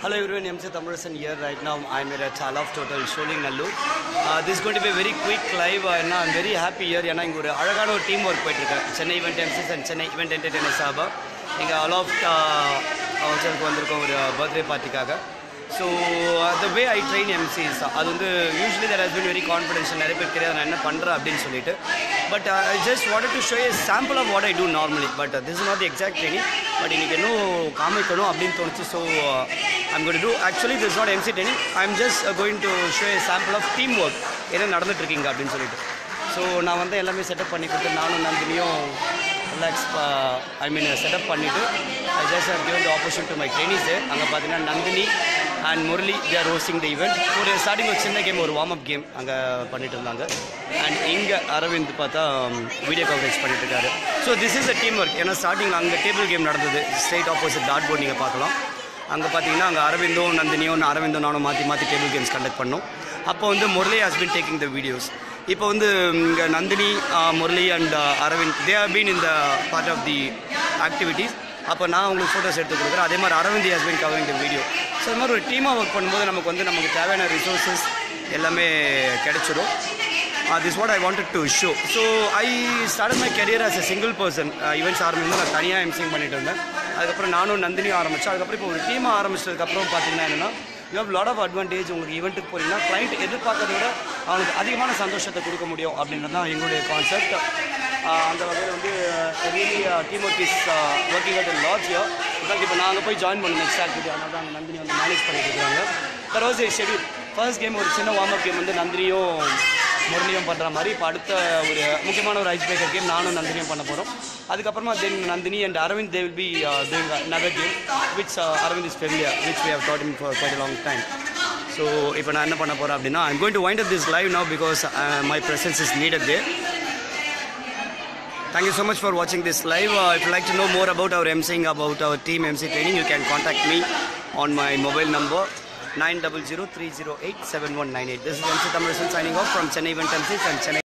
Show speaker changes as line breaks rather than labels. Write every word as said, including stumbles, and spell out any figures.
Hello everyone, Emcee Thamizharasan here. Right now I'm here at Aloft Hotel, Sholing Nallur. Uh, this is going to be a very quick live. Uh, and I'm very happy here. I have a team work with Chennai Event Emcees and Chennai Event Entertainers. I have Aloft uh, birthday party. So uh, the way I train Emcees, uh, usually there has been very confidential. But uh, I just wanted to show you a sample of what I do normally. But uh, this is not the exact training. But you know, so uh, I'm going to do. Actually, this is not M C training. I'm just uh, going to show you a sample of teamwork. So now I'm set up Nandhini. Relax, uh, I mean uh, set up pannittu. I just have given the opportunity to my trainees there. Anga pathina Nandhini and Murali, they are hosting the event. For starting a Chennai game or warm up game anga pannittu irundanga. And inga Aravindan patha um, video coverage pannittu irukkaru. So this is the teamwork. Ena starting anga table game nadandhathu straight opposite dartboard neenga paakalam. Anga pathina anga Aravindan Nandhiniyo Aravindan nanu mathi mathi table games conduct pannom. Appo vandu Murali has been taking the videos. Now, Nandhini, uh, Murali and uh, Aravind, they have been in the part of the activities. Now, photos Aravind has been covering the video. So, we team work with resources. Uh, this is what I wanted to show. So, I started my career as a single person. Uh, events are emceeing pannittu nanu Nandhini aarambichu team aarambichadukku you have a lot of advantage in the event. Client எதிர்பார்க்கறத விட அவங்களுக்கு அதிகமான சந்தோஷத்தை கொடுக்க முடியும் அப்படின்றது தான் எங்களுடைய concept. அந்த வகையில் வந்து really team work is working at a lot here. இப்போ நான் அங்கே போய் ஜாயின் பண்ண நெக்ஸ்ட் ஆக்டிவிட்டி அதனால தான் நந்தினி வந்து மேனேஜ் பண்ணிட்டு இருக்காங்க. There was a schedule. First game ஒரு சின்ன வார்ம் அப் கேம் வந்து நந்தினியும் முரளியும் பண்ணுற மாதிரி இப்போ அடுத்த ஒரு முக்கியமான ஒரு ஐஸ் பிரேக்கர் கேம் நானும் நந்தினியும் பண்ண போகிறோம். அதுக்கப்புறமா then Nandini and Aravind they will be uh, doing another game which uh, Aravind is familiar, which we have taught him for quite a long time. So இப்போ நான் என்ன பண்ண போகிறேன் அப்படின்னா I'm going to wind up this live now because uh, my presence is needed there. Thank you so much for watching this live. Uh, if you like to know more about our emceeing, about our team M C training, you can contact me on my mobile number nine zero zero three zero eight seven one nine eight. This is Emcee Thamizharasan signing off from Chennai Event Emcees and Chennai